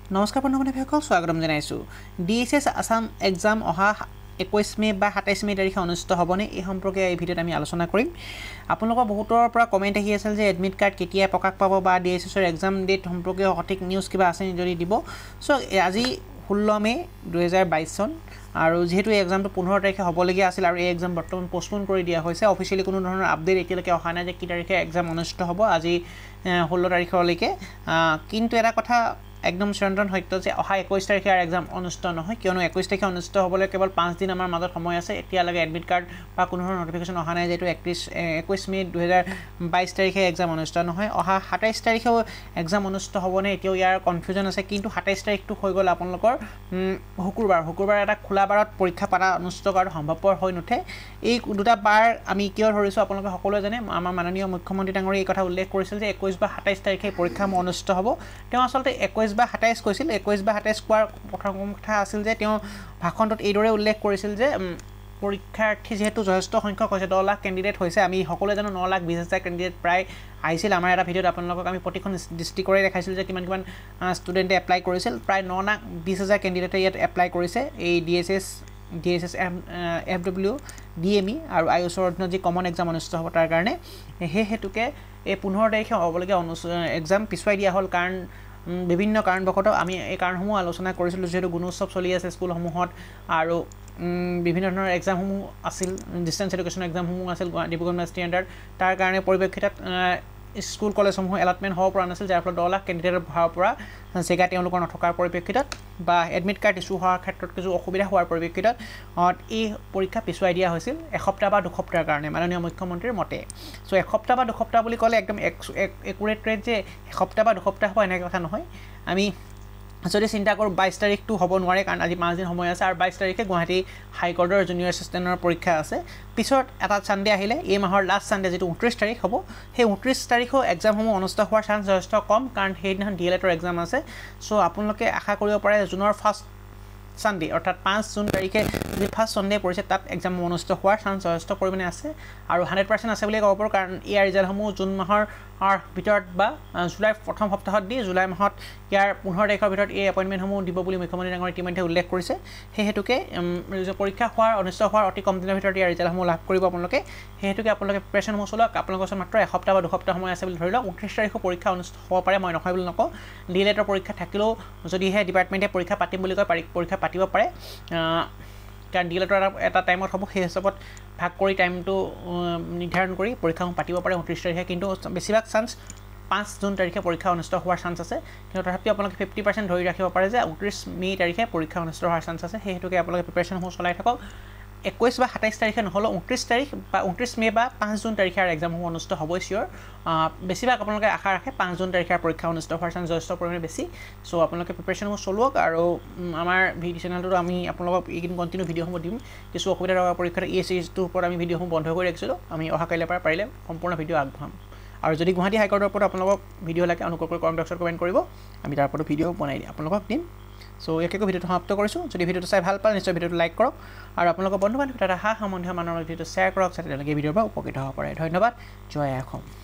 নমস্কাৰ বন্ধুসকল স্বাগতম জনাইছো DSS আসাম এক্সাম অহা 21 মে বা 27 মে তাৰিখে অনুষ্ঠিত হ'বনে এই সম্পৰ্কে এই ভিডিঅ'ত আমি আলোচনা কৰিম আপোনালোকৰ বহুতৰ পৰা কমেন্ট আহি আছিল যে এডমিট কাৰ্ড কেতিয়া প্ৰকাশ পাব বা DSS ৰ এক্সাম ডেট সম্পৰ্কে সঠিক নিউজ কিবা আছে যদি দিব সো আজি 16 মে 2022 চন আৰু যেহেতু এই এক্সামটো 15 তাৰিখে হ'বলগীয়া আছিল আৰু এই এক্সাম বৰ্তমান পোষ্টপোন কৰি দিয়া হৈছে অফিচিয়ালি কোনো ধৰণৰ আপডেট এতিয়ালৈকে অহা নাই যে কি তাৰিখে এক্সাম অনুষ্ঠিত হ'ব আজি 16 তাৰিখলৈকে কিন্তু এটা কথা একদম চিৰন্তন সত্য যে অহা 21 তাৰিখে আর এক্সাম অনুষ্ঠিত নহয় কিয়নো 21 তাৰিখে অনুষ্ঠিত হ'বলৈ কেৱল 5 দিন আমাৰ মাজত সময় আছে এতিয়ালৈকে এডমিট কাৰ্ড বা কোনো ধৰণৰ নটিফিকেশন অহা নাই যেটো 21 মে 2022 তাৰিখে এক্সাম অনুষ্ঠিত নহয় অহা 27 তাৰিখেও এক্সাম অনুষ্ঠিত হ'বনে এতিয়াও ইয়াৰ কনফিউজন আছে কিন্তু 27 তাৰিখটো হৈ গ'ল আপোনালোকৰ শুকুৰবাৰ এটা খোলা বাৰত পৰীক্ষা পাতা অনুষ্ঠিত কৰাটো সম্ভৱপৰ হৈ নুঠে এই দুটা বাৰ আমি কিয় ধৰিছো আপোনালোকে সকলোৱে জানে আমাৰ মাননীয় মুখ্যমন্ত্ৰী ডাঙৰীয়ে এই কথা উল্লেখ কৰিছিল যে 21 বা 27 তাৰিখে পৰীক্ষা অনুষ্ঠিত হ'ব তেওঁ আসলতে 21 বা 27 কৈছিল 21 বা 27 কোৱাৰ প্ৰথম কথা আছিল যে তেওঁ ভাষণটোত এইদৰে উল্লেখ কৰিছিল যে পৰীক্ষাৰ্থী যেহেতু যথেষ্ট সংখ্যক হৈছে 10 লাখ ক্যান্ডিডেট হৈছে আমি সকলোৱে জানো 9 লাখ 20 হাজাৰ ক্যান্ডিডেট প্ৰায় আহিছিল আমাৰ এটা ভিডিঅ'ত আপোনালোকক আমি প্ৰতিখন ডিস্ট্ৰিক্টৰে দেখাইছিল যে কিমান ষ্টুডেন্টে এপ্লাই কৰিছিল প্ৰায় 9 লাখ 20 হাজাৰ ক্যান্ডিডেটে ইয়াত এপ্লাই কৰিছে এই DSS FW DME আৰু IOSৰ অধীনত যি কমন এক্সাম অনুষ্ঠিত হ'ব তাৰ কাৰণে হে হেতুকে এই 15 তাৰিখে হ'বলগীয়া এক্সাম পিছুৱাই দিয়া হ'ল কাৰণ বিভিন্ন কাৰণবশত আমি এই কাৰণসমূহ আলোচনা কৰিছিলো যেহেতু গুণোৎসৱ চলি আছে স্কুলসমূহত আৰু বিভিন্ন ধৰণৰ এক্সামসমূহ আছিল ডিসটেন্স এডুকেশন এক্সামসমূহ আছিল ডিব্ৰুগড় ইউনিভাৰ্চিটি আন্ডাৰ তাৰ কাৰণে পৰিপ্ৰেক্ষিতত স্কুল কলেজসমূহ এলটমেন্ট হ'ব পৰা নাছিল যাৰ ফলত 10 লাখ ক্যান্ডিডেটৰ ভাৰ পৰা জেগা তেওঁলোকৰ নথকাৰ পৰিপ্ৰেক্ষিতত বা এডমিট কাৰ্ড ইস্যু হোৱাৰ ক্ষেত্ৰত কিছু অসুবিধা হোৱাৰ পৰিপ্ৰেক্ষিতত এই পৰীক্ষা পিছুৱাই দিয়া হৈছিল এসপ্তাহ বা দুসপ্তাহৰ কাৰণে মাননীয় মুখ্যমন্ত্ৰীৰ মতে সো এসপ্তাহ বা দুসপ্তাহ বুলি ক'লে একদম একুৰেট ৰেট যে এসপ্তাহ বা দুসপ্তাহ হ'ব এনে কথা নহয় আমি যদি চিন্তা কৰো 22 তাৰিখটো হ'ব নোৱাৰে কাৰণ আজি 5 দিন সময় আছে আৰু 22 তাৰিখে গুৱাহাটী হাইকোৰ্টৰ জুনিয়ৰ এছিষ্টেণ্টৰ পৰীক্ষা আছে পিছত এটা সানডে আহিলে এই মাহৰ লাষ্ট সানডে যেটো 29 তাৰিখ হ'ব সেই 29 তাৰিখৰ এক্সামসমূহ অনুষ্ঠিত হোৱাৰ চান্স যথেষ্ট কম কাৰণ সেইদিনাখন ডিএলএডৰ এক্সাম আছে সো আপোনালোকে আশা কৰিব পাৰে জুনৰ ফাৰ্ষ্ট সানডে অৰ্থাৎ 5 জুন তাৰিখে যে ফাৰ্ষ্ট সানডে পৰিছে তাত এক্সাম অনুষ্ঠিত হোৱাৰ চান্স যথেষ্ট পৰিমাণে আছে আৰু 100% আছে বুলি ক'ব পাৰো কাৰণ ইয়াৰ ৰিজাল্টসমূহ জুন মাহৰ ভিতৰত বা জুলাই প্ৰথম সপ্তাহত দি জুলাই মাহত ইয়াৰ 15 তাৰিখৰ ভিতৰত এই এপইন্টমেন্টসমূহ দিব বুলি মুখ্যমন্ত্ৰী ডাঙৰীয়ে ইতিমধ্যে উল্লেখ কৰিছে সেই হেতুকে পৰীক্ষা অনুষ্ঠিত হোৱাৰ অতি কম দিনৰ ভিতৰত ইয়াৰ ৰিজাল্টসমূহ লাভ কৰিব আপোনালোকে সেই হেতুকে আপোনালোকে প্ৰিপাৰেচনসমূহ চলাওক আপোনালোকৰ ওচৰত মাত্ৰ এসপ্তাহ বা দুসপ্তাহ সময় আছে বুলি ধৰি লওক 29 তাৰিখৰ পৰীক্ষা অনুষ্ঠিত হ'ব পাৰে মই নহয় বুলি নকওঁ ডিএলএডৰ পৰীক্ষা থাকিলেও যদিহে ডিপাৰ্টমেণ্টে পৰীক্ষা পাতিম বুলি কয় পৰীক্ষা পাতিব পাৰে কাৰণ ডিএলএডৰ এটা টাইমত হ'ব সেই হিচাপত ভাগ কৰি টাইমটো নিৰ্ধাৰণ কৰি পৰীক্ষাসমূহ পাতিব পাৰে 29 তাৰিখে কিন্তু বেছিভাগ চান্স 5 জুন তাৰিখে পৰীক্ষা অনুষ্ঠিত হোৱাৰ চান্স আছে কিন্তু তথাপি আপোনালোকে 50% ধৰি ৰাখিব পাৰে যে 29 মে তাৰিখে পৰীক্ষা অনুষ্ঠিত হোৱাৰ চান্স আছে সেই হেতুকে আপোনালোকে প্ৰিপাৰেচনসমূহ চলাই থাকক 21 বা 27 তাৰিখে নহলে 29 তাৰিখ বা 29 মে বা 5 জুন তাৰিখে এক্সামসমূহ অনুষ্ঠিত হ'ব চিয়ৰ বেছিভাগ আপোনালোকে আশা ৰাখে 5 জুন তাৰিখে পৰীক্ষা অনুষ্ঠিত হোৱাৰ চান্স যথেষ্ট পৰিমাণে বেছি সো আপোনালোকে প্ৰিপাৰেচনসমূহ চলুৱক আৰু আমাৰ ভিডিঅ' চেনেলটো আমি আপোনালোকক এইদিন কন্টিনিউ ভিডিঅ'সমূহ দিম কিছু অসুবিধা থকা পৰীক্ষাৰ এই সিৰিজটোৰ ওপৰত আমি ভিডিঅ'সমূহ বন্ধ কৰি ৰাখিছিলোঁ আমি অহা কাইলৈ পৰা পাৰিলে সম্পূৰ্ণ ভিডিঅ' আগবঢ়াম আৰু যদি গুৱাহাটী হাইকোৰ্টৰ ওপৰত আপোনালোকক ভিডিঅ' লাগে অনুগ্ৰহ কৰি কমেণ্ট বক্সত কমেণ্ট কৰিব আমি তাৰ ওপৰত ভিডিঅ' বনাই দিম আপোনালোকক দিম সো একেকৈ ভিডিঅ'টো সমাপ্ত কৰিছোঁ যদি ভিডিঅ'টো চাই ভাল পালে নিশ্চয় ভিডিঅ'টো লাইক কৰক আৰু আপোনালোকৰ বন্ধু বান্ধৱীৰ এটা সম্বন্ধীয় মানুহৰ ভিডিঅ'টো শ্বেয়াৰ কৰক যাতে তেওঁলোকে ভিডিঅ'ৰ পৰা উপকৃত হ'ব পাৰে ধন্যবাদ জয় অসম